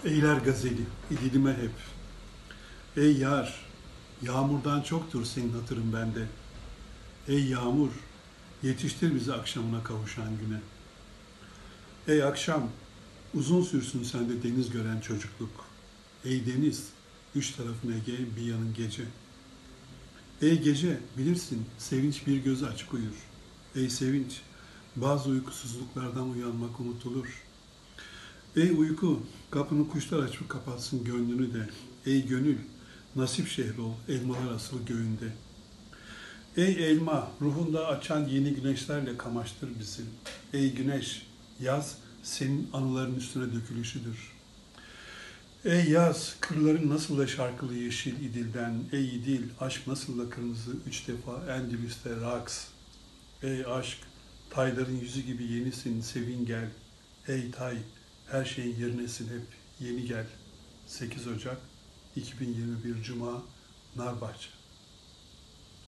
Eyler gazeli, idilime hep. Ey yar, yağmurdan çoktur senin hatırın bende. Ey yağmur, yetiştir bizi akşamına kavuşan güne. Ey akşam, uzun sürsün sende deniz gören çocukluk. Ey deniz, üç tarafın Ege, bir yanın gece. Ey gece, bilirsin sevinç bir gözü açık uyur. Ey sevinç, bazı uykusuzluklardan uyanmak unutulur. Ey uyku, kapını kuşlar açıp kapatsın gönlünü de. Ey gönül, nasip şehri ol, elmalar asılı göğünde. Ey elma, ruhunda açan yeni güneşlerle kamaştır bizi. Ey güneş, yaz senin anıların üstüne dökülüşüdür. Ey yaz, kırların nasıl da şarkılı yeşil idilden. Ey idil, aşk nasıl da kırmızı üç defa Endülüs'te raks. Ey aşk, tayların yüzü gibi yenisin, sevin gel. Ey tay, her şeyin yerinesin hep, yeni gel. 8 Ocak 2021 Cuma, Narbahçe.